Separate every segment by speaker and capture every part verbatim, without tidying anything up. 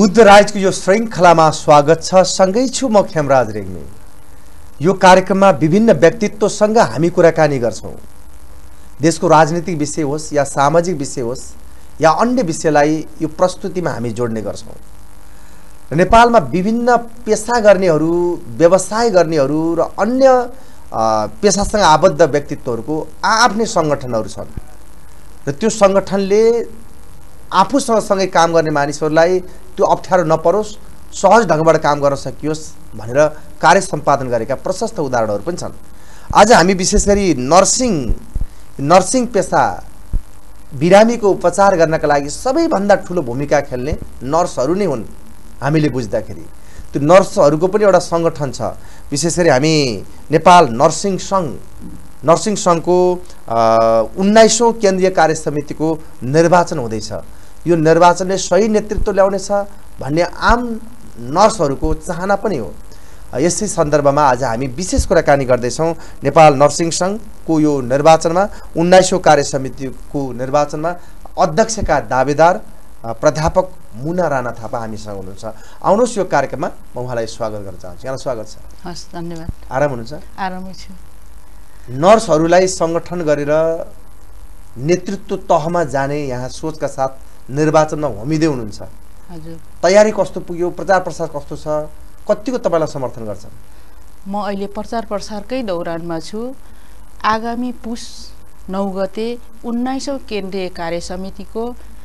Speaker 1: बुद्ध राजको यो श्रृङ्खलामा स्वागत छ। सँगै छु म खेमराज रेग्मी। यो कार्यक्रममा विभिन्न व्यक्तित्वसँग हामी कुराकानी गर्छौं। देशको राजनीतिक विषय होस् या सामाजिक विषय होस् या अन्य विषयलाई यो प्रस्तुतिमा हामी जोड्ने गर्छौं। नेपालमा विभिन्न पेशा गर्नेहरू, व्यवसाय गर्नेहरू र अन्य पेशासँग आबद्ध व्यक्तित्वहरूको आफ्नै संगठनहरू छन् र त्यो संगठनले आफूसँग सँगै काम गर्ने मानिसहरूलाई त्यो अप्ठ्यारो नपरोस्, सहज ढङ्गबाट काम गर्न सकियोस् भनेर कार्य सम्पादन गरेका प्रशस्त उदाहरणहरू पनि छन्। आज हामी विशेष गरी नर्सिङ नर्सिङ पेशा बिरामीको उपचार गर्नका लागि सबैभन्दा ठुलो भूमिका खेल्ने नर्सहरू नै हुन्। हामीले बुझ्दाखेरि त्यो नर्सहरूको पनि एउटा संगठन छ। विशेष गरी हामी नेपाल नर्सिङ सङ्घ नर्सिङ सङ्घको उन्नाइसौँ केन्द्रीय कार्य समितिको निर्वाचन हुँदैछ। यो निर्वाचनले सही नेतृत्व ल्याउनेछ भन्ने आम नर्सहरूको चाहना पनि हो। यसै सन्दर्भमा आज हामी विशेष कुराकानी गर्दैछौँ। नेपाल नर्सिङ सङ्घको यो निर्वाचनमा उन्नाइसौँ कार्य समितिको निर्वाचनमा अध्यक्षका दावेदार प्राध्यापक मुना राणा थापा हामीसँग हुनुहुन्छ। आउनुहोस् यो कार्यक्रममा म उहाँलाई स्वागत गर्न चाहन्छु। यहाँलाई स्वागत छ।
Speaker 2: हस्, धन्यवाद। आराम
Speaker 1: हुनुहुन्छ?
Speaker 2: आरामै छु।
Speaker 1: नर्सहरूलाई संगठन गरेर नेतृत्व तहमा जाने यहाँ सोचका साथ निर्वाचनमा होमिँदै हुनुहुन्छ।
Speaker 2: हजुर,
Speaker 1: तयारी कस्तो पुग्यो? प्रचार प्रसार कस्तो छ? कतिको तपाईँलाई समर्थन गर्छन्?
Speaker 2: म अहिले प्रचार प्रसारकै दौरानमा छु। आगामी पुस नौ गते उन्नाइसौँ केन्द्रीय कार्य समितिको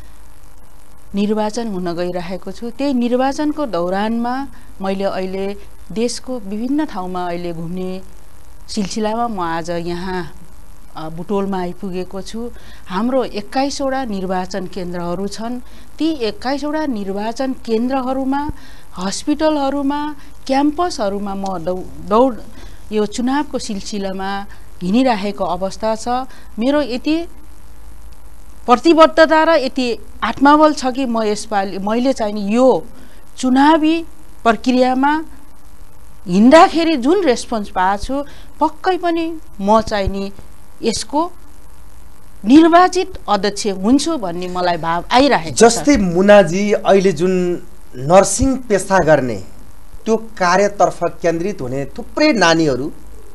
Speaker 2: निर्वाचन हुन गइरहेको छु। त्यही निर्वाचनको दौरानमा मैले अहिले देशको विभिन्न ठाउँमा अहिले घुम्ने सिलसिलामा म आज यहाँ बुटोलमा आइपुगेको छु। हाम्रो एक्काइसवटा निर्वाचन केन्द्रहरू छन्। ती एक्काइसवटा निर्वाचन केन्द्रहरूमा, हस्पिटलहरूमा, क्याम्पसहरूमा म दौ दौड यो चुनावको सिलसिलामा हिँडिरहेको अवस्था छ। मेरो यति प्रतिबद्धता र यति आत्मबल छ कि म यसपालि मैले चाहिँ यो चुनावी प्रक्रियामा हिँड्दाखेरि जुन रेस्पोन्स पाएको छु, पक्कै पनि म चाहिँ नि यसको निर्वाचित अध्यक्ष हुन्छु भन्ने मलाई भाव आइरहेको छ।
Speaker 1: जस्तै मुनाजी अहिले जुन नर्सिङ पेशा गर्ने त्यो कार्यतर्फ केन्द्रित हुने थुप्रै नानीहरू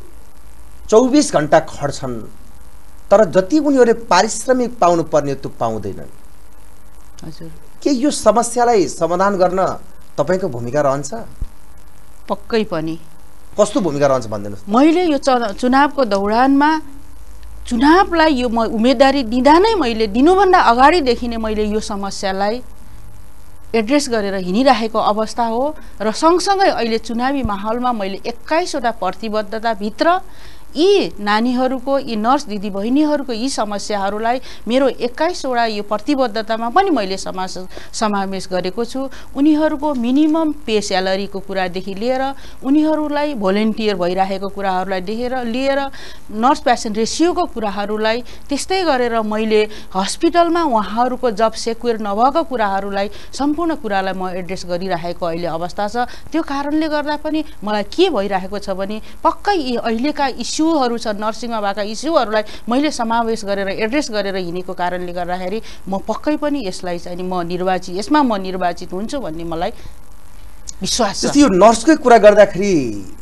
Speaker 1: चौबिस घण्टा खट्छन्, तर जति उनीहरूले पारिश्रमिक पाउनु पर्ने त्यो पाउँदैनन्।
Speaker 2: हजुर,
Speaker 1: के यो समस्यालाई समाधान गर्न तपाईँको भूमिका रहन्छ?
Speaker 2: पक्कै पनि।
Speaker 1: कस्तो भूमिका रहन्छ भनिदिनुहोस्।
Speaker 2: मैले यो चुनावको दौरानमा चुनावलाई यो म उम्मेदवारी दिँदा नै मैले दिनुभन्दा अगाडिदेखि नै मैले यो समस्यालाई एड्रेस गरेर हिँडिरहेको अवस्था हो र सँगसँगै अहिले चुनावी माहौलमा मैले एक्काइसवटा प्रतिबद्धताभित्र यी नानीहरूको, यी नर्स दिदीबहिनीहरूको यी समस्याहरूलाई मेरो एक्काइसवटा यो प्रतिबद्धतामा पनि मैले समास समावेश गरेको छु। उनीहरूको मिनिमम पे स्यालेरीको कुरादेखि लिएर उनीहरूलाई भोलिन्टियर भइरहेको कुराहरूलाई देखेर लिएर नर्स पेसेन्ट रेसियोको कुराहरूलाई, त्यस्तै गरेर मैले हस्पिटलमा उहाँहरूको जब सेक्युर नभएको कुराहरूलाई सम्पूर्ण कुरालाई म एड्रेस गरिरहेको अहिले अवस्था छ। त्यो कारणले गर्दा पनि मलाई के भइरहेको छ भने पक्कै यी अहिलेका इस्यु इस्युहरू छ, नर्सिङमा भएका इस्युहरूलाई मैले समावेश गरेर एड्रेस गरेर हिँडेको कारणले गर्दाखेरि म पक्कै पनि यसलाई चाहिँ म निर्वाचित यसमा म निर्वाचित हुन्छु भन्ने मलाई विश्वास छ।
Speaker 1: यो नर्सकै कुरा गर्दाखेरि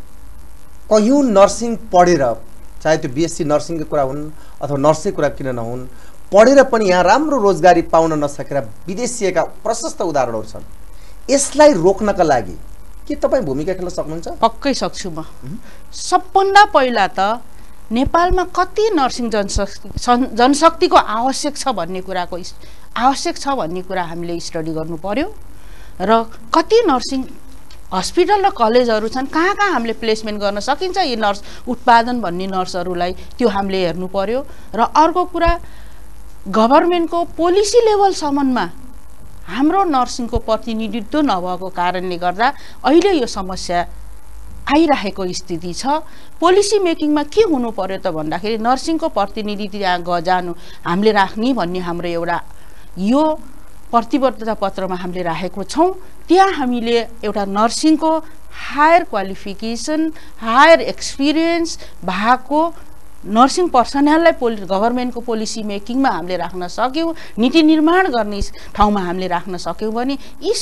Speaker 1: कयौँ नर्सिङ पढेर, चाहे त्यो बिएससी नर्सिङको कुरा हुन् अथवा नर्सकै कुरा किन नहुन्, पढेर पनि यहाँ राम्रो रोजगारी पाउन नसकेर विदेशिएका प्रशस्त उदाहरणहरू छन्। यसलाई रोक्नका लागि के तपाईँ भूमिका खेल्न सक्नुहुन्छ?
Speaker 2: पक्कै सक्छु म। सबभन्दा पहिला त नेपालमा कति नर्सिङ जनशक्ति जनशक्तिको आवश्यक छ भन्ने कुराको आवश्यक छ भन्ने कुरा हामीले स्टडी गर्नु पर्यो र कति नर्सिङ हस्पिटल र कलेजहरू छन्, कहाँ कहाँ हामीले प्लेसमेन्ट गर्न सकिन्छ यी नर्स उत्पादन भन्ने नर्सहरूलाई, त्यो हामीले हेर्नु पर्यो। र अर्को कुरा, गभर्मेन्टको पोलिसी लेभलसम्ममा हाम्रो नर्सिङको प्रतिनिधित्व नभएको कारणले गर्दा अहिले यो समस्या आइरहेको स्थिति छ। पोलिसी मेकिङमा के हुनु पर्यो त भन्दाखेरि नर्सिङको प्रतिनिधि त्यहाँ ग जानु हामीले राख्ने भन्ने हाम्रो एउटा यो प्रतिबद्धता पत्रमा हामीले राखेको छौँ। त्यहाँ हामीले एउटा नर्सिङको हायर क्वालिफिकेसन, हायर एक्सपिरियन्स भएको नर्सिङ पर्सनललाई पोलि गभर्मेन्टको पोलिसी मेकिङमा हामीले राख्न सक्यौँ, नीति निर्माण गर्ने ठाउँमा हामीले राख्न सक्यौँ भने यी सब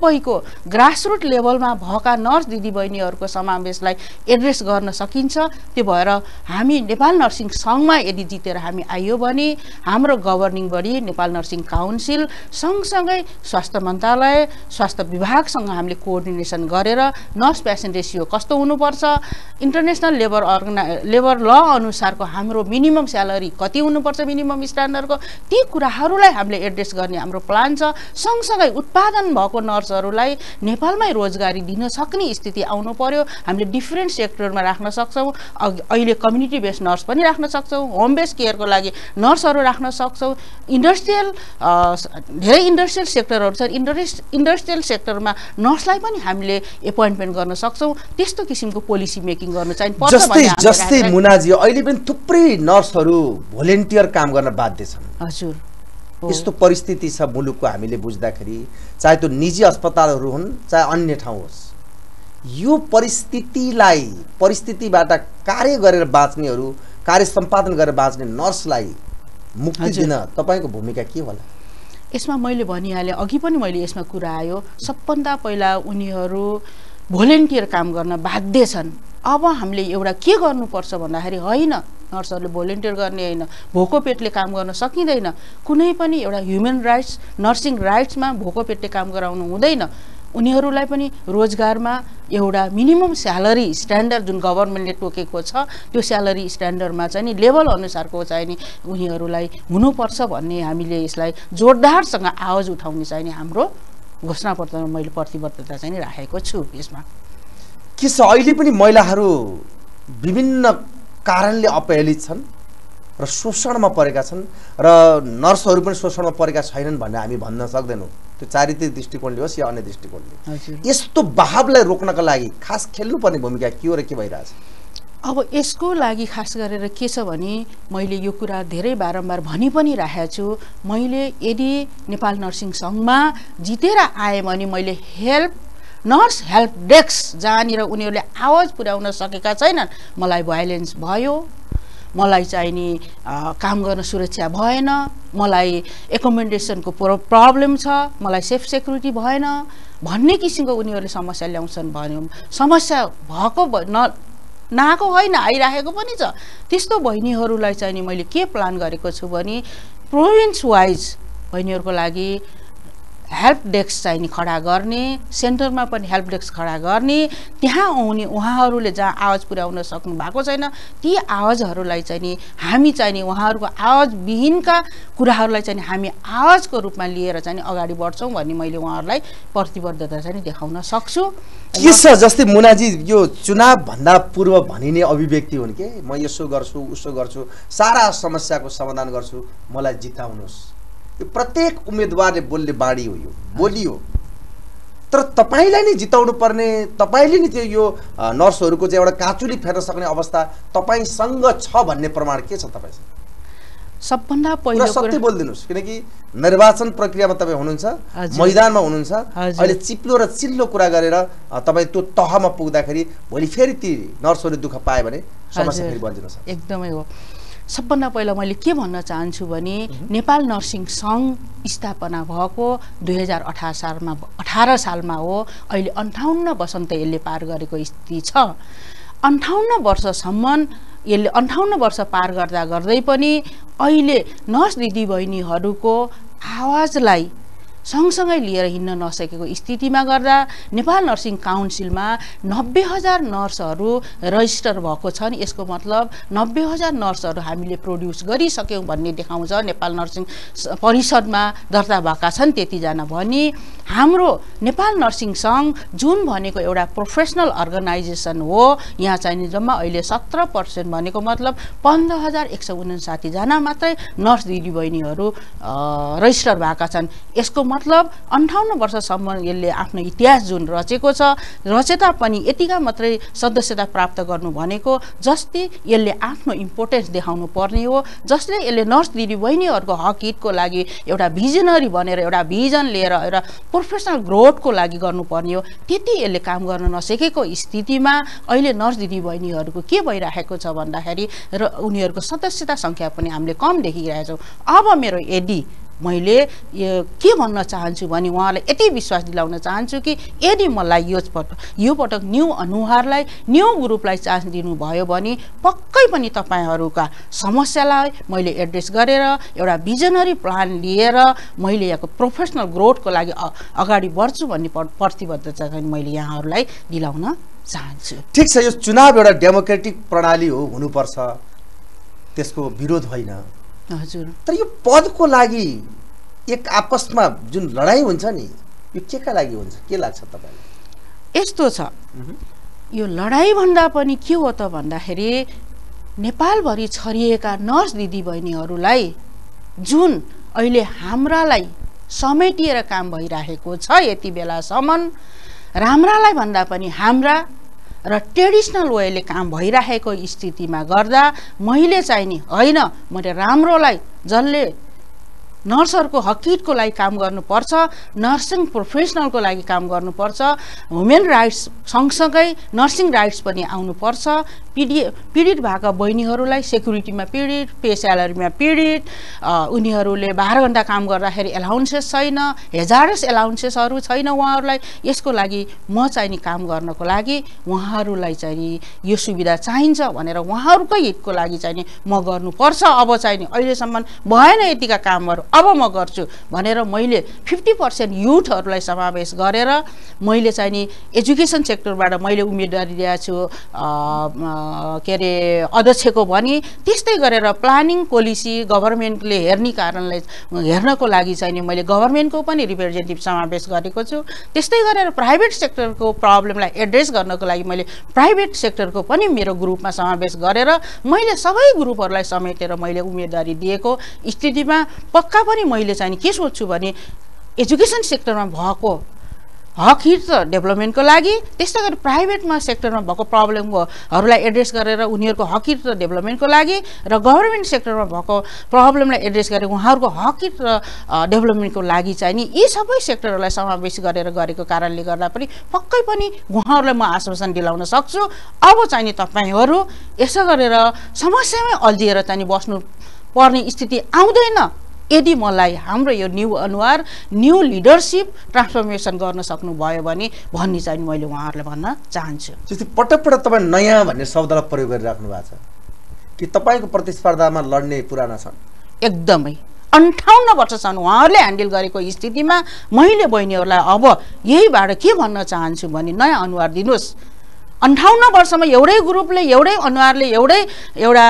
Speaker 2: सबैको ग्रासरुट लेभलमा भएका नर्स दिदीबहिनीहरूको समावेशलाई एड्रेस गर्न सकिन्छ। त्यो भएर हामी नेपाल नर्सिङ सङ्घमा यदि जितेर हामी आइयो भने हाम्रो governing body Nepal nursing council सँगसँगै स्वास्थ्य मन्त्रालय स्वास्थ्य विभागसँग हामीले कोअर्डिनेसन गरेर नर्स पेसेन्ट रेसियो कस्तो हुनुपर्छ, इन्टरनेसनल लेबर अर्गना लेबर ल अनुसारको हाम्रो मिनिमम स्यालेरी कति हुनुपर्छ मिनिमम स्ट्यान्डर्डको, ती कुराहरूलाई हामीले एड्रेस गर्ने हाम्रो प्लान छ। सँगसँगै उत्पादन भएको नर्सहरूलाई नेपालमै रोजगारी दिन सक्ने स्थिति आउनु पर्यो। हामीले डिफ्रेन्ट सेक्टरमा राख्न सक्छौँ। अहिले कम्युनिटी बेस्ड नर्स पनि राख्न सक्छौँ, होम बेस्ड केयरको लागि नर्सहरू राख्न सक्छौँ। इन्डस्ट्रियल धेरै इन्डस्ट्रियल सेक्टरहरू छन्, इन्डस्ट्रि इन्डस्ट्रियल सेक्टरमा नर्सलाई पनि हामीले एपोइन्टमेन्ट गर्न सक्छौँ। त्यस्तो किसिमको पोलिसी मेकिङ गर्नु चाहिँ पर्छ।
Speaker 1: जस्तै जस्तै मुनाजी अहिले पनि थुप्रै नर्सहरू भोलिन्टियर काम गर्न बाध्य छन्।
Speaker 2: हजुर,
Speaker 1: यस्तो परिस्थिति छ मुलुकको हामीले बुझ्दाखेरि, चाहे त्यो निजी अस्पतालहरू हुन् चाहे अन्य ठाउँ होस्, यो परिस्थितिलाई परिस्थितिबाट कार्य गरेर बाँच्नेहरू, कार्य सम्पादन गरेर बाँच्ने नर्सलाई मुक्ति दिन तपाईँको भूमिका के होला?
Speaker 2: यसमा मैले भनिहालेँ, अघि पनि मैले यसमा कुरा आयो, सबभन्दा पहिला उनीहरू भोलिन्टियर काम गर्न बाध्य छन्। अब हामीले एउटा के गर्नुपर्छ भन्दाखेरि होइन नर्सहरूले भोलिन्टियर गर्ने होइन, भोको पेटले काम गर्न सकिँदैन। कुनै पनि एउटा ह्युमन राइट्स नर्सिङ राइट्समा भोको पेटले काम गराउनु हुँदैन। उनीहरूलाई पनि रोजगारमा एउटा मिनिमम स्यालेरी स्ट्यान्डर्ड जुन गभर्मेन्टले तोकेको छ त्यो स्यालेरी स्ट्यान्डर्डमा चाहिँ नि लेभल अनुसारको चाहिँ नि उनीहरूलाई हुनुपर्छ भन्ने हामीले यसलाई जोरदारसँग आवाज उठाउने चाहिँ नि हाम्रो घोषणापत्रमा मैले प्रतिबद्धता चाहिँ नि राखेको छु। यसमा
Speaker 1: के छ, अहिले पनि महिलाहरू विभिन्न कारणले अपहेलित छन् र शोषणमा परेका छन् र नर्सहरू पनि शोषणमा परेका छैनन् भन्ने हामी भन्न सक्दैनौँ। त्यो चारित्रिक दृष्टिकोणले होस् या अन्य दृष्टिकोणले, यस्तो बहावलाई रोक्नका लागि खास खेल्नुपर्ने भूमिका के हो र के भइरहेछ?
Speaker 2: अब यसको लागि खास गरेर के छ भने मैले यो कुरा धेरै बारम्बार भनि पनि राखेको छु। मैले यदि नेपाल नर्सिङ सङ्घमा जितेर आएँ भने मैले हेल्प नर्स हेल्प डेस्क जहाँनिर उनीहरूले आवाज पुर्याउन सकेका छैनन्, मलाई भाइलेन्स भयो, मलाई चाहिँ नि काम गर्न सुरक्षा भएन, मलाई एकोमोडेसनको प्रब्लम छ, मलाई सेफ सेक्युरिटी भएन भन्ने किसिमको उनीहरूले समस्या ल्याउँछन् भन्यो। समस्या भएको न नआएको होइन, आइराखेको पनि छ। त्यस्तो बहिनीहरूलाई चाहिँ नि मैले के प्लान गरेको छु भने प्रोभिन्स वाइज बहिनीहरूको लागि हेल्प डेस्क चाहिँ नि खडा गर्ने, सेन्टरमा पनि हेल्प डेस्क खडा गर्ने, त्यहाँ आउने उहाँहरूले जहाँ आवाज पुर्याउन सक्नु भएको छैन ती आवाजहरूलाई चाहिँ नि हामी चाहिँ नि उहाँहरूको आवाजविहीनका कुराहरूलाई चाहिँ हामी आवाजको रूपमा लिएर चाहिँ अगाडि बढ्छौँ भन्ने मैले उहाँहरूलाई प्रतिबद्धता चाहिँ देखाउन सक्छु।
Speaker 1: के छ जस्तै मुनाजी यो चुनाव भन्दा पूर्व भनिने अभिव्यक्ति हुन् के म यसो गर्छु उसो गर्छु, सारा समस्याको समाधान गर्छु, मलाई जिताउनुहोस्, यो प्रत्येक उम्मेदवारले बोल्ने बाणी हो, यो बोली हो। तर तपाईँलाई नै जिताउनु पर्ने, तपाईँले नि त्यो यो नर्सहरूको चाहिँ एउटा काँचुली फेर्न सक्ने अवस्था तपाईँसँग छ भन्ने प्रमाण के छ तपाईँसँग?
Speaker 2: सबभन्दा पहिलो
Speaker 1: सत्य बोलिदिनुहोस्, किनकि निर्वाचन प्रक्रियामा तपाईँ हुनुहुन्छ, मैदानमा हुनुहुन्छ। अहिले चिप्लो र चिल्लो कुरा गरेर तपाईँ त्यो तहमा पुग्दाखेरि भोलि फेरि ती नर्सहरूले दुःख पाए भने समस्या फेरि बन्दिन सक्छ।
Speaker 2: एकदमै हो। सबभन्दा पहिला मैले के भन्न चाहन्छु भने नेपाल नर्सिङ सङ्घ स्थापना भएको दुई हजार अठार सालमा अठार सालमा हो। अहिले अन्ठाउन्न वसन्त यसले पार गरेको स्थिति छ। अन्ठाउन्न वर्षसम्म यसले अन्ठाउन्न वर्ष पार गर्दा गर्दै पनि अहिले नर्स दिदीबहिनीहरूको आवाजलाई सँगसँगै लिएर हिँड्न नसकेको स्थितिमा गर्दा नेपाल नर्सिङ काउन्सिलमा नब्बे हजार नर्सहरू रजिस्टर भएको छन्। यसको मतलब नब्बे हजार नर्सहरू हामीले प्रोड्युस गरिसक्यौँ भन्ने देखाउँछ। नेपाल नर्सिङ परिषदमा दर्ता भएका छन् त्यतिजना भनी हाम्रो नेपाल नर्सिङ सङ्घ जुन भनेको एउटा प्रोफेसनल अर्गनाइजेसन हो, यहाँ चाहिँ जम्मा अहिले सत्र पर्सेन्ट भनेको मतलब पन्ध्र हजार एक सय उनासाठीजना मात्रै नर्स दिदीबहिनीहरू रजिस्टर भएका छन्। यसको मतलब अन्ठाउन्न वर्षसम्म यसले आफ्नो इतिहास जुन रचेको छ, रचे तापनि यतिका मात्रै सदस्यता प्राप्त गर्नु भनेको जस्तै यसले आफ्नो इम्पोर्टेन्स देखाउनु पर्ने हो, जसले यसले नर्स दिदीबहिनीहरूको हक हितको लागि एउटा भिजनरी बनेर एउटा भिजन लिएर एउटा प्रोफेसनल ग्रोथको लागि गर्नुपर्ने हो। त्यति यसले काम गर्न नसकेको स्थितिमा अहिले नर्स दिदीबहिनीहरूको के भइरहेको छ भन्दाखेरि र उनीहरूको सदस्यता सङ्ख्या पनि हामीले कम देखिरहेछौँ। अब मेरो यदि मैले यो के भन्न चाहन्छु भने उहाँलाई यति विश्वास दिलाउन चाहन्छु कि यदि मलाई यो पटक यो पटक न्यू अनुहारलाई न्यू ग्रुपलाई चान्स दिनुभयो भने पक्कै पनि तपाईँहरूका समस्यालाई मैले एड्रेस गरेर एउटा भिजनरी प्लान लिएर मैले यहाँको प्रोफेसनल ग्रोथको लागि अगाडि बढ्छु भन्ने प्रतिबद्धता चाहिँ मैले यहाँहरूलाई दिलाउन चाहन्छु।
Speaker 1: ठिक छ, यो चुनाव एउटा डेमोक्रेटिक प्रणाली हो, हुनुपर्छ, त्यसको विरोध होइन।
Speaker 2: हजुर,
Speaker 1: तर यो पदको लागि एक आपसमा जुन लडाई हुन्छ नि, यो केका लागि हुन्छ, के लाग्छ तपाईँलाई?
Speaker 2: यस्तो छ, यो लडाई भन्दा पनि के हो त भन्दाखेरि नेपालभरि छरिएका नर्स दिदीबहिनीहरूलाई जुन अहिले हाम्रालाई समेटिएर काम भइरहेको छ यति बेलासम्म, राम्रालाई भन्दा पनि हाम्रा र ट्रेडिसनल वेले काम भइरहेको स्थितिमा गर्दा मैले चाहिँ नि होइन, मैले राम्रोलाई जसले नर्सहरूको हकितको लागि काम गर्नुपर्छ, नर्सिङ प्रोफेसनलको लागि काम गर्नुपर्छ, ह्युमन राइट्स सँगसँगै नर्सिङ राइट्स पनि आउनुपर्छ, पीडि पीडित भएका बहिनीहरूलाई सेक्युरिटीमा पीडित, पे स्यालेरीमा पीडित, उनीहरूले बाह्र घन्टा काम गर्दाखेरि एलाउन्सेस छैन, हेजारस एलाउन्सेसहरू छैन उहाँहरूलाई, यसको लागि म चाहिँ नि काम गर्नको लागि उहाँहरूलाई चाहिँ नि यो सुविधा चाहिन्छ भनेर उहाँहरूकै हितको लागि चाहिँ नि म गर्नुपर्छ, अब चाहिँ नि अहिलेसम्म भएन यतिका कामहरू अब म गर्छु भनेर मैले फिफ्टी पर्सेन्ट युथहरूलाई समावेश गरेर मैले चाहिँ नि एजुकेसन सेक्टरबाट मैले उम्मेदवारी दिएको छु के अरे अध्यक्षको भनी, त्यस्तै गरेर प्लानिङ पोलिसी गभर्मेन्टले हेर्ने कारणले हेर्नको लागि चाहिँ नि मैले गभर्मेन्टको पनि रिप्रेजेन्टेटिभ समावेश गरेको छु। त्यस्तै गरेर प्राइभेट सेक्टरको प्रब्लमलाई एड्रेस गर्नको लागि मैले प्राइभेट सेक्टरको पनि मेरो ग्रुपमा समावेश गरेर मैले सबै ग्रुपहरूलाई समेटेर मैले उम्मेदवारी दिएको स्थितिमा पक्का पनि मैले चाहिँ के सोच्छु भने एजुकेसन सेक्टरमा भएको हक हित डेभलपमेन्टको लागि, त्यस्तै गरी प्राइभेटमा सेक्टरमा भएको प्रब्लमहरूलाई एड्रेस गरेर उनीहरूको हक हित र डेभलपमेन्टको लागि र गभर्मेन्ट सेक्टरमा भएको प्रब्लमलाई एड्रेस गरेर उहाँहरूको हक हित र डेभलपमेन्टको लागि चाहिँ नि यी सबै सेक्टरहरूलाई समावेश गरेर गरेको कारणले गर्दा पनि पक्कै पनि उहाँहरूलाई म आश्वासन दिलाउन सक्छु, अब चाहिँ नि तपाईँहरू यसो गरेर समस्यामै अल्झिएर चाहिँ नि बस्नु पर्ने स्थिति आउँदैन यदि मलाई हाम्रो यो न्यू अनुहार न्यू लिडरसिप ट्रान्सफर्मेसन गर्न सक्नुभयो भने भन्ने चाहिँ मैले उहाँहरूलाई भन्न चाहन्छु।
Speaker 1: जस्तै पटक पटक तपाईँ नयाँ भन्ने शब्दलाई प्रयोग गरिराख्नु भएको छ कि तपाईँको प्रतिस्पर्धामा लड्ने पुराना छन्?
Speaker 2: एकदमै अन्ठाउन्न वर्षसम्म उहाँहरूले ह्यान्डल गरेको स्थितिमा मैले बहिनीहरूलाई अब यहीबाट के भन्न चाहन्छु भने नयाँ अनुहार दिनुहोस्। अन्ठाउन्न वर्षमा एउटै ग्रुपले एउटै अनुहारले एउटै एउटा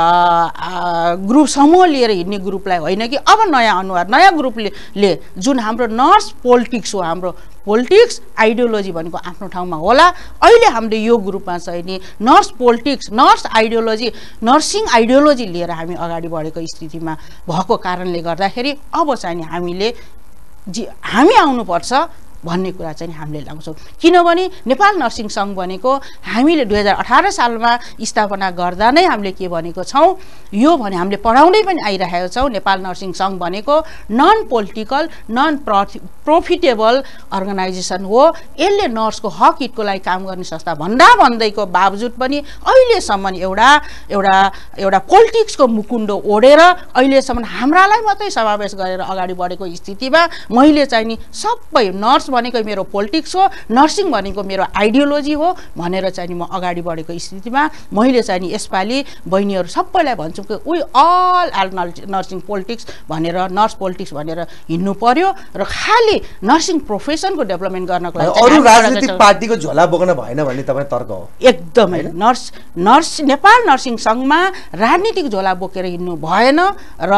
Speaker 2: ग्रुप समूह लिएर हिँड्ने ग्रुपलाई होइन कि अब नयाँ अनुहार नयाँ ग्रुपले ले जुन हाम्रो नर्स पोलिटिक्स हो, हाम्रो पोलिटिक्स आइडियोलोजी भनेको आफ्नो ठाउँमा होला, अहिले हामीले यो ग्रुपमा चाहिँ नि nurse politics nurse ideology nursing ideology लिएर हामी अगाडि बढेको स्थितिमा भएको कारणले गर्दाखेरि अब चाहिँ नि हामीले जी हामी आउनुपर्छ भन्ने कुरा चाहिँ हामीले लाउँछौँ। किनभने नेपाल नर्सिङ सङ्घ भनेको हामीले दुई हजार अठार सालमा स्थापना गर्दा नै हामीले के भनेको छौँ, यो भने हामीले पढाउँदै पनि आइरहेका छौँ, नेपाल नर्सिङ सङ्घ भनेको non political non profitable organisation हो, यसले नर्सको हक हितको लागि काम गर्ने संस्था भन्दा भन्दैको बावजुद पनि अहिलेसम्म एउटा एउटा एउटा पोलिटिक्सको मुकुण्डो ओढेर अहिलेसम्म हाम्रालाई मात्रै समावेश गरेर अगाडि बढेको स्थितिमा मैले चाहिँ नि सबै नर्स भनेको मेरो पोलिटिक्स हो, नर्सिङ भनेको मेरो आइडियोलोजी हो भनेर चाहिँ म अगाडि बढेको स्थितिमा मैले चाहिँ नि यसपालि बहिनीहरू सबैलाई भन्छु कि we all are nursing politics भनेर नर्स पोलिटिक्स भनेर हिँड्नु पर्यो र खालि नर्सिङ प्रोफेसनको डेभलपमेन्ट गर्नको लागि
Speaker 1: अरू राजनीतिक पार्टीको झोला बोक्न भएन भन्ने तपाईँ तर्क हो?
Speaker 2: एकदमै नर्स नर्स नेपाल नर्सिङ सङ्घमा राजनीतिक झोला बोकेर हिँड्नु भएन र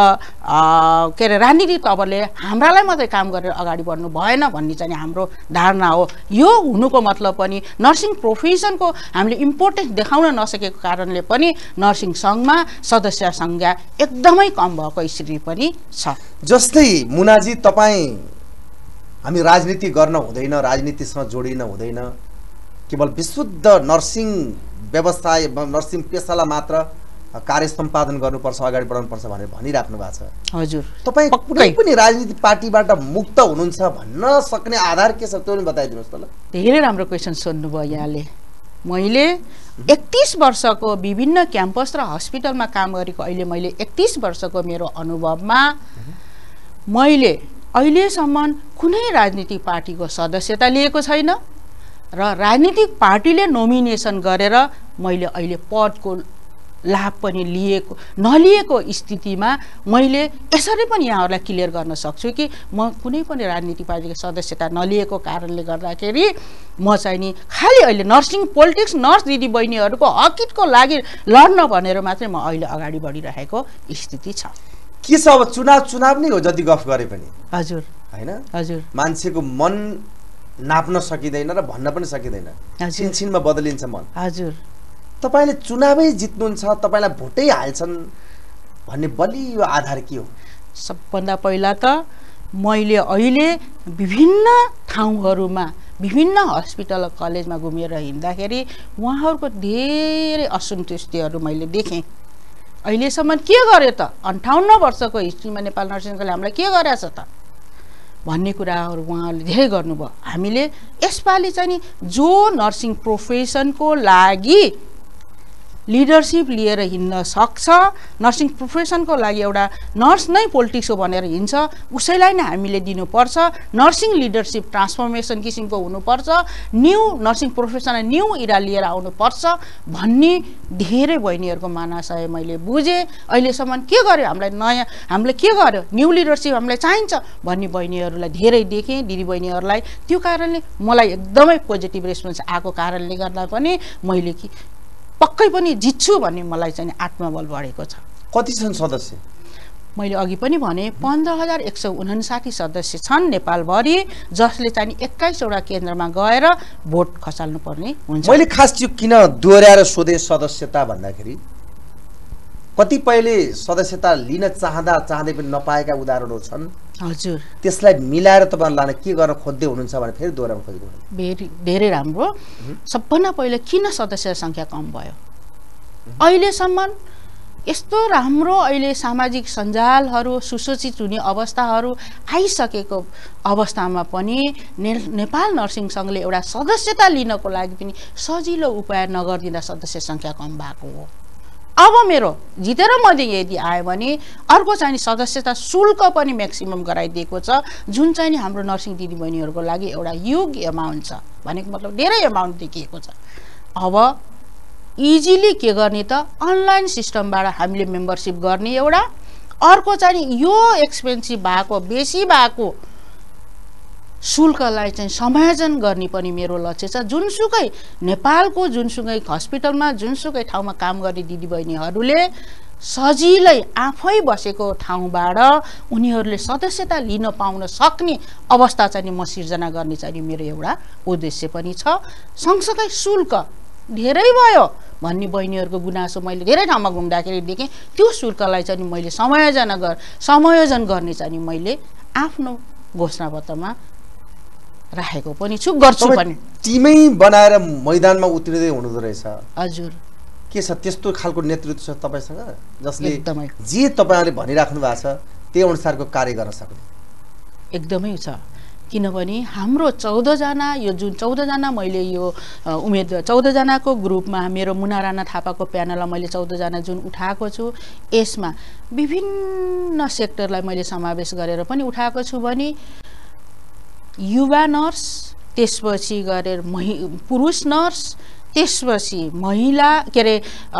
Speaker 2: के अरे राजनीतिक तवरले हाम्रालाई मात्रै काम गरेर अगाडि बढ्नु भएन भन्ने चाहिँ हाम्रो धारणा हो। यो हुनुको मतलब पनि नर्सिङ प्रोफेसनको हामीले इम्पोर्टेन्स देखाउन नसकेको कारणले पनि नर्सिङ सङ्घमा सदस्य सङ्ख्या एकदमै कम भएको स्थिति पनि छ।
Speaker 1: जस्तै मुनाजी तपाईँ हामी राजनीति गर्न हुँदैन, राजनीतिसँग जोडिन हुँदैन, केवल विशुद्ध नर्सिङ व्यवसाय नर्सिङ पेसालाई मात्र कार्य सम्पादन गर्नुपर्छ, अगाडि बढाउनुपर्छ भनेर भनिराख्नु भएको छ।
Speaker 2: हजुर,
Speaker 1: तपाईँ कुनै पनि राजनीतिक पार्टीबाट मुक्त हुनुहुन्छ भन्न सक्ने आधार के छ त्यो पनि बताइदिनुहोस् त ल।
Speaker 2: धेरै राम्रो क्वेसन सोध्नुभयो यहाँले। मैले एकतीस वर्षको विभिन्न क्याम्पस र हस्पिटलमा काम गरेको अहिले मैले एकतीस वर्षको मेरो अनुभवमा मैले अहिलेसम्म कुनै राजनीतिक पार्टीको सदस्यता लिएको छैन र राजनीतिक पार्टीले नोमिनेसन गरेर मैले अहिले पदको लाभ पनि लिएको नलिएको स्थितिमा मैले यसरी पनि यहाँहरूलाई क्लियर गर्न सक्छु कि म कुनै पनि राजनीतिक पार्टीको सदस्यता नलिएको कारणले गर्दाखेरि म चाहिँ नि खालि अहिले नर्सिङ पोलिटिक्स नर्स दिदी बहिनीहरूको हकितको लागि लड्न भनेर मात्रै म अहिले अगाडि बढिरहेको स्थिति छ।
Speaker 1: के छ अब चुनाव चुनाव नै हो जति गफ गरे पनि
Speaker 2: हजुर
Speaker 1: हैन
Speaker 2: हजुर
Speaker 1: मान्छेको मन नाप्न सकिँदैन र भन्न पनि सकिँदैन छिनछिनमा बदलिन्छ मन।
Speaker 2: हजुर
Speaker 1: तपाईले चुनावै जित्नुहुन्छ तपाईलाई भोटै हाल्छन् भन्ने बलियो आधार के हो?
Speaker 2: सबभन्दा पहिला त मैले अहिले विभिन्न ठाउँहरूमा विभिन्न हस्पिटल कलेजमा घुमेर हिँड्दाखेरि उहाँहरूको धेरै असन्तुष्टिहरू मैले देखेँ। अहिलेसम्म के गर्यो त अन्ठाउन्न वर्षको हिस्ट्रीमा नेपाल नर्सिङ कलेजले हामीलाई के गरेछ त भन्ने कुराहरू उहाँहरूले धेरै गर्नुभयो। हामीले यसपालि चाहिँ नि जो नर्सिङ प्रोफेसनको लागि लिडरसिप लिएर हिँड्न सक्छ, नर्सिङ प्रोफेसनको लागि एउटा नर्स नै पोलिटिक्स हो भनेर हिँड्छ उसैलाई नै हामीले दिनुपर्छ। नर्सिङ लिडरसिप ट्रान्सफर्मेसन किसिमको हुनुपर्छ, न्यू नर्सिङ प्रोफेसनलाई न्यू इरा लिएर आउनुपर्छ भन्ने धेरै बहिनीहरूको मानसय मैले बुझेँ। अहिलेसम्म के गर्यो हामीलाई नयाँ हामीले के गर्यो न्यू लिडरसिप हामीलाई चाहिन्छ भन्ने बहिनीहरूलाई धेरै देखेँ दिदी बहिनीहरूलाई। त्यो कारणले मलाई एकदमै पोजिटिभ रेस्पोन्स आएको कारणले गर्दा पनि मैले कि पक्कै पनि जित्छु भन्ने मलाई चाहिँ आत्मबल बढेको छ।
Speaker 1: कति छन् सदस्य?
Speaker 2: मैले अघि पनि भने पन्ध्र हजार एक सय उनासाठी सदस्य छन् नेपालभरि, जसले चाहिँ एक्काइसवटा केन्द्रमा गएर भोट खसाल्नु पर्ने हुन्छ।
Speaker 1: मैले खास त्यो किन दोहोऱ्याएर सोधे सदस्यता भन्दाखेरि कतिपयले सदस्यता लिन चाहँदा चाहँदै पनि नपाएका उदाहरणहरू छन्।
Speaker 2: हजुर
Speaker 1: त्यसलाई मिलाएर तपाईहरु लान के गर्न खोज्दै हुनुहुन्छ भने फेरि दोहोऱ्याउन खोज्दै
Speaker 2: हुनुहुन्छ। धेरै राम्रो। सबभन्दा पहिला किन सदस्य संख्या कम भयो? अहिलेसम्म यस्तो राम्रो अहिले सामाजिक सञ्जालहरू सुसूचित हुने अवस्थाहरू आइसकेको अवस्थामा पनि ने, नेपाल नर्सिङ सङ्घले एउटा सदस्यता लिनको लागि पनि सजिलो उपाय नगरिदिँदा सदस्य संख्या कम भएको हो। अब मेरो जितेर मध्ये यदि आयो भने अर्को चाहिँ सदस्यता शुल्क पनि म्याक्सिमम गराइदिएको छ, जुन चाहिँ नि हाम्रो नर्सिङ दिदीबहिनीहरूको लागि एउटा योग्य एमाउन्ट छ। भनेको मतलब धेरै एमाउन्ट देखिएको छ। अब इजिली के गर्ने त अनलाइन सिस्टमबाट हामीले मेम्बरसिप गर्ने एउटा, अर्को चाहिँ यो एक्सपेन्सिभ भएको बेसी भएको शुल्कलाई चाहिँ समायोजन गर्ने पनि मेरो लक्ष्य छ। जुनसुकै नेपालको जुनसुकै हस्पिटलमा जुनसुकै ठाउँमा काम गर्ने दिदीबहिनीहरूले सजिलै आफै बसेको ठाउँबाट उनीहरूले सदस्यता लिन पाउन सक्ने अवस्था चाहिँ म सिर्जना गर्ने चाहिँ मेरो एउटा उद्देश्य पनि छ। सँगसँगै शुल्क धेरै भयो भन्ने बहिनीहरूको गुनासो मैले धेरै ठाउँमा घुम्दाखेरि देखेँ। त्यो शुल्कलाई चाहिँ मैले समायोजना गर समायोजन गर्ने चाहिँ मैले आफ्नो घोषणापत्रमा राखेको पनि छु, गर्छु पनि।
Speaker 1: टिमै बनाएर मैदानमा उत्रिँदै हुनुहुँदो रहेछ।
Speaker 2: हजुर
Speaker 1: के छ त्यस्तो खालको नेतृत्व छ तपाईसँग जसले जे तपाईहरुले भनिराख्नु भएको छ त्यही अनुसारको कार्य गर्न सक्ने?
Speaker 2: एकदमै छ। किनभने हाम्रो चौध जना यो जुन चौध जना मैले यो उम्मेदवार चौध जनाको ग्रुपमा मेरो मुना राणा थापाको प्यानललाई मैले चौध जना जुन उठाएको छु, यसमा विभिन्न सेक्टरलाई मैले समावेश गरेर पनि उठाएको छु भने युवा नर्स, त्यसपछि गरेर महि पुरुष नर्स, त्यसपछि महिला के अरे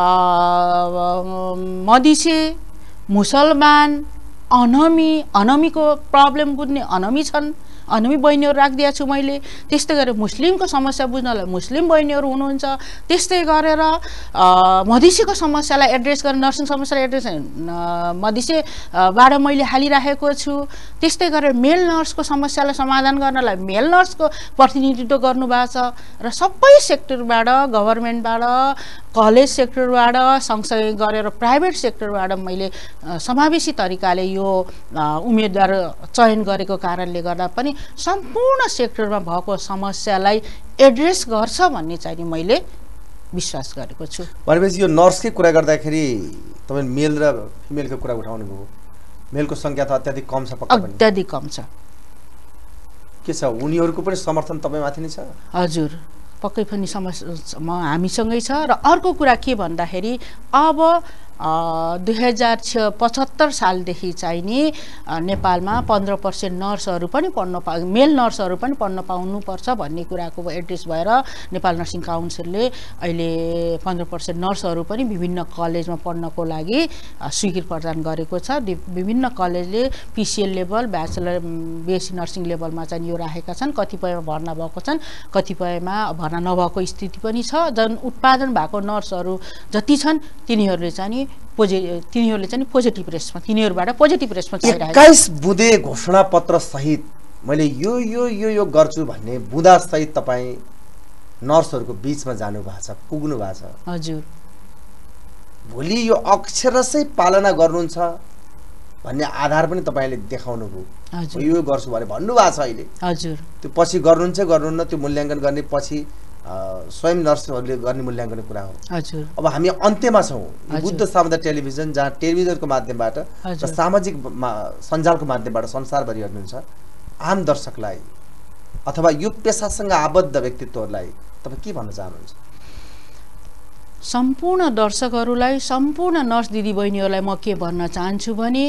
Speaker 2: मदिसे, मुसलमान, अनमी, अनमीको प्रब्लम बुझ्ने अनमी छन्, अनमी बहिनीहरू राखिदिएको छु मैले। त्यस्तै गरेर मुस्लिमको समस्या बुझ्नलाई मुस्लिम बहिनीहरू हुनुहुन्छ। त्यस्तै गरेर मधेसीको समस्यालाई एड्रेस गर्ने नर्सिङ समस्यालाई एड्रेस मधेसीबाट मैले हालिराखेको छु। त्यस्तै गरेर मेल नर्सको समस्यालाई समाधान गर्नलाई मेल नर्सको प्रतिनिधित्व गर्नुभएको छ र सबै सेक्टरबाट गभर्मेन्टबाट कलेज सेक्टरबाट सँगसँगै गरेर प्राइभेट सेक्टरबाट मैले समावेशी तरिकाले यो उम्मेदवार चयन गरेको कारणले गर्दा पनि सम्पूर्ण सेक्टरमा भएको समस्यालाई एड्रेस गर्छ भन्ने चाहिँ मैले विश्वास गरेको छु।
Speaker 1: भनेपछि यो नर्सकै कुरा गर्दाखेरि तपाईले मेल र फिमेलको कुरा उठाउनु भयो। मेलको संख्या त अत्याधिक कम छ, पक्का पनि
Speaker 2: अत्याधिक कम छ।
Speaker 1: के छ उनीहरूको पनि समर्थन तपाईमाथि नै छ?
Speaker 2: हजुर पक्कै पनि समस्या म हामीसँगै छ। र अर्को कुरा के भन्दाखेरि अब दुई हजार छ पचहत्तर सालदेखि चाहिँ नि नेपालमा पन्ध्र पर्सेन्ट नर्सहरू पनि पढ्न पा मेल नर्सहरू पनि पढ्न पाउनुपर्छ भन्ने कुराको एड्रेस भएर नेपाल नर्सिङ काउन्सिलले अहिले पन्ध्र पर्सेन्ट नर्सहरू पनि विभिन्न कलेजमा पढ्नको लागि स्वीकृति प्रदान गरेको छ। विभिन्न कलेजले PCL level bachelor BSc nursing लेभलमा चाहिँ यो राखेका छन्। कतिपयमा भर्ना भएको छन्, कतिपयमा भर्ना नभएको स्थिति पनि छ। जुन उत्पादन भएको नर्सहरू जति छन् तिनीहरूले चाहिँ पोजि तिनीहरूले चाहिँ पोजिटिभ रेस्पन्स तिनीहरूबाट पोजिटिभ रेस्पन्स आइरहेको छ।
Speaker 1: एक्काइस बुँदे घोषणा पत्र सहित मैले यो यो यो यो गर्छु भन्ने बुँदा सहित तपाईँ नर्सहरूको बीचमा जानु भएको छ, पुग्नु भएको छ।
Speaker 2: हजुर,
Speaker 1: भोलि यो अक्षरशै पालना गर्नुहुन्छ भन्ने आधार पनि तपाईँले देखाउनु भयो।
Speaker 2: हजुर,
Speaker 1: यो गर्छु भने भन्नुभएको छ अहिले।
Speaker 2: हजुर,
Speaker 1: त्यो पछि गर्नुहुन्छ गर्नुहुन्न त्यो मूल्याङ्कन गर्ने पछि स्वयं नर्सहरूले गर्ने मूल्याङ्कन कुरा हो।
Speaker 2: हजुर,
Speaker 1: अब हामी अन्त्यमा छौँ। बुद्ध सामुदायिक टेलिभिजन जहाँ टेलिभिजनको माध्यमबाट र सामाजिक सञ्जालको माध्यमबाट संसारभरि हेर्नुहुन्छ, आम दर्शकलाई अथवा यो पेसासँग आबद्ध व्यक्तित्वहरूलाई तपाईँ के भन्न चाहनुहुन्छ?
Speaker 2: सम्पूर्ण दर्शकहरूलाई, सम्पूर्ण नर्स दिदीबहिनीहरूलाई म के भन्न चाहन्छु भने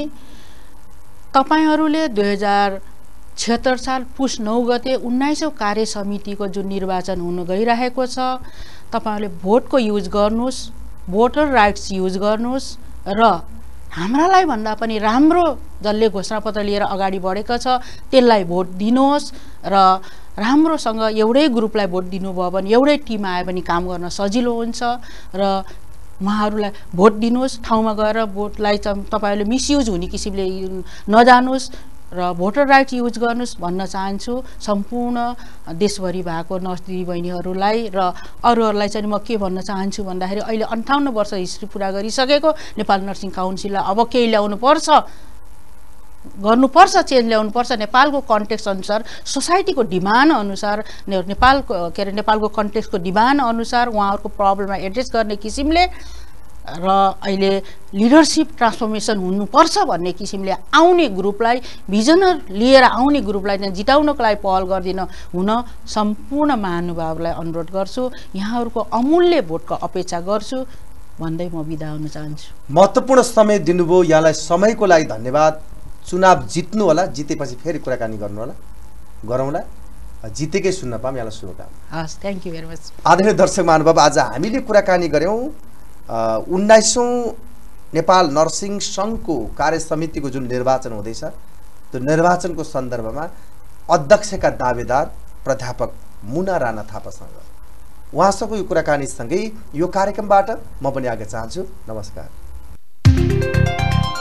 Speaker 2: तपाईँहरूले दुई हजार छिहत्तर साल पुस नौ गते उन्नाइसौँ कार्य समितिको जुन निर्वाचन हुन गइरहेको छ, तपाईँहरूले भोटको युज गर्नुहोस्, भोटर राइट्स युज गर्नुहोस् र हाम्रालाई भन्दा पनि राम्रो जसले घोषणापत्र लिएर अगाडि बढेको छ त्यसलाई भोट दिनुहोस् र राम्रोसँग एउटै ग्रुपलाई भोट दिनुभयो भने एउटै टिम आयो भने काम गर्न सजिलो हुन्छ र उहाँहरूलाई भोट दिनुहोस्। ठाउँमा गएर भोटलाई तपाईँहरूले मिसयुज हुने किसिमले नजानुहोस् र भोटर राइट युज गर्नुहोस् भन्न चाहन्छु सम्पूर्ण देशभरि भएको नर्स दिदीबहिनीहरूलाई। र अरूहरूलाई चाहिँ म के भन्न चाहन्छु भन्दाखेरि अहिले अन्ठाउन्न वर्ष हिस्ट्री पुरा गरिसकेको नेपाल नर्सिङ काउन्सिललाई अब केही ल्याउनुपर्छ, गर्नुपर्छ, चेन्ज ल्याउनुपर्छ। नेपालको कन्टेक्स्ट अनुसार, सोसाइटीको डिमान्ड अनुसार, नेपालको के अरे नेपालको कन्टेक्स्टको डिमान्ड अनुसार उहाँहरूको प्रब्लमलाई एड्रेस गर्ने किसिमले र अहिले लिडरसिप ट्रान्सफर्मेसन हुनुपर्छ भन्ने किसिमले आउने ग्रुपलाई, भिजनर लिएर आउने ग्रुपलाई चाहिँ जिताउनको लागि पहल गरिदिन हुन सम्पूर्ण महानुभावलाई अनुरोध गर्छु। यहाँहरूको अमूल्य भोटको अपेक्षा गर्छु भन्दै म बिदा हुन चाहन्छु।
Speaker 1: महत्त्वपूर्ण समय दिनुभयो, यहाँलाई समयको लागि धन्यवाद। चुनाव जित्नु होला, जितेपछि फेरि कुराकानी गर्नु होला, गरौँला। जितेकै सुन्न पाऊँ, यहाँलाई शुभकामना।
Speaker 2: हस्, थ्याङ्क यू भेरी मच।
Speaker 1: आदरणीय दर्शक महानुभाव, आज हामीले कुराकानी गऱ्यौँ उन्नाइसौँ नेपाल नर्सिङ सङ्घको कार्य समितिको जुन निर्वाचन हुँदैछ त्यो निर्वाचनको सन्दर्भमा अध्यक्षका दावेदार प्राध्यापक मुना राणा थापासँग उहाँसँग यो कुराकानीसँगै यो कार्यक्रमबाट म पनि आगे चाहन्छु। नमस्कार।